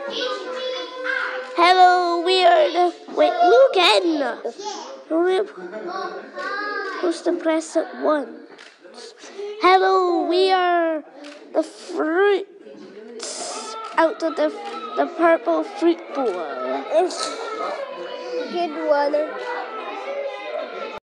Hello, we are the... Wait, look again. We're supposed to press it once. Hello, we are the fruits out of the purple fruit bowl. Good one.